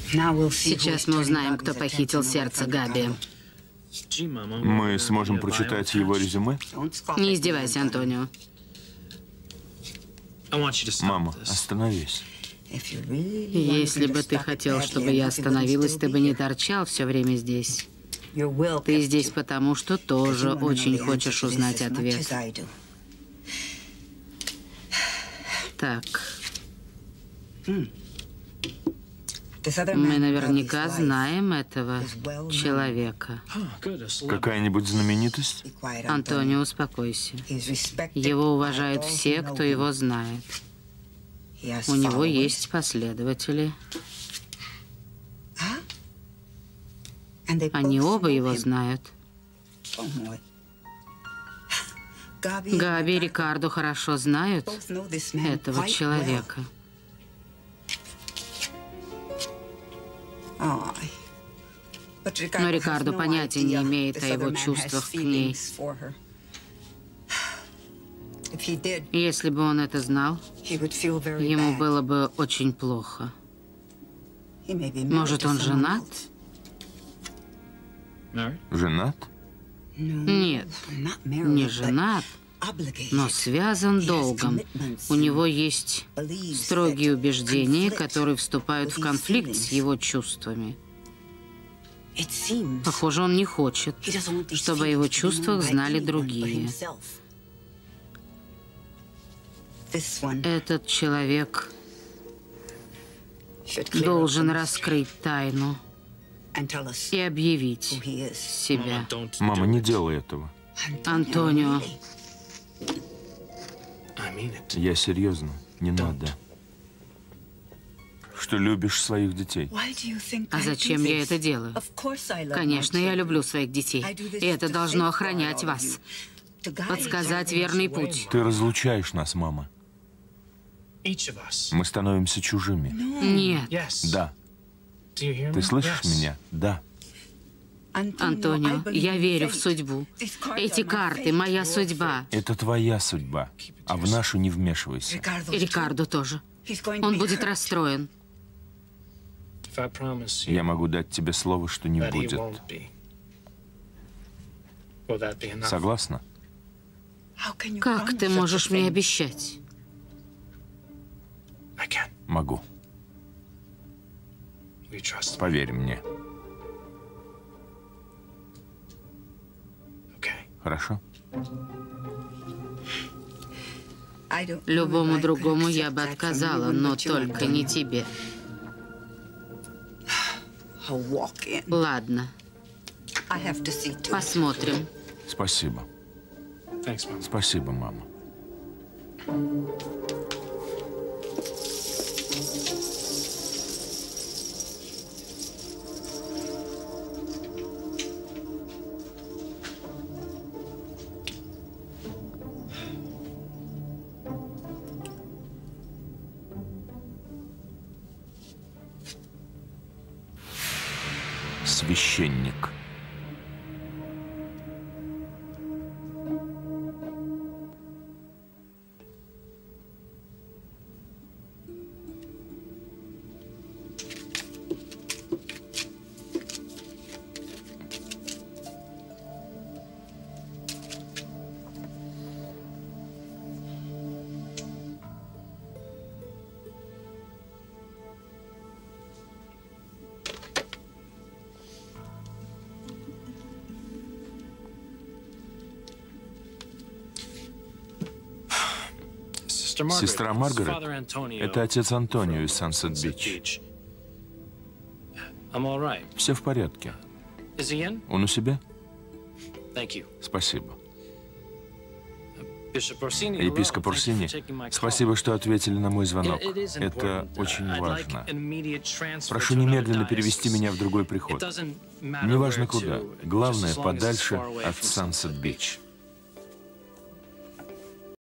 Сейчас мы узнаем, кто похитил сердце Габи. Мы сможем прочитать его резюме? Не издевайся, Антонио. Мама, остановись. Если бы ты хотел, чтобы я остановилась, ты бы не торчал все время здесь. Ты здесь потому, что тоже очень хочешь узнать ответ. Так. Мы наверняка знаем этого человека. Какая-нибудь знаменитость? Антонио, успокойся. Его уважают все, кто его знает. У него есть последователи. Они оба его знают. Габи и Рикардо хорошо знают этого человека. Но Рикардо понятия не имеет о его чувствах к ней. Если бы он это знал, ему было бы очень плохо. Может, он женат? Женат? Нет, не женат, но связан долгом. У него есть строгие убеждения, которые вступают в конфликт с его чувствами. Похоже, он не хочет, чтобы о его чувствах знали другие. Этот человек должен раскрыть тайну и объявить себя. Мама, не делай этого. Антонио. Я серьезно, не надо. Что любишь своих детей. А зачем я это делаю? Конечно, я люблю своих детей. И это должно охранять вас. Подсказать верный путь. Ты разлучаешь нас, мама. Мы становимся чужими. Нет. Да. Ты слышишь меня? Да. Антонио, я верю в судьбу. Эти карты — моя судьба. Это твоя судьба, а в нашу не вмешивайся. И Рикардо тоже. Он будет расстроен. Я могу дать тебе слово, что не будет. Согласна? Как ты можешь мне обещать? Могу. Поверь мне. Хорошо? Любому другому я бы отказала, но только не тебе. Ладно. Посмотрим. Спасибо. Спасибо, мама. Священник. Сестра Маргарет – это отец Антонио из Сансет-Бич. Все в порядке. Он у себя? Спасибо. Епископ Орсини, спасибо, что ответили на мой звонок. Это очень важно. Прошу немедленно перевести меня в другой приход. Неважно куда. Главное, подальше от Сансет-Бич.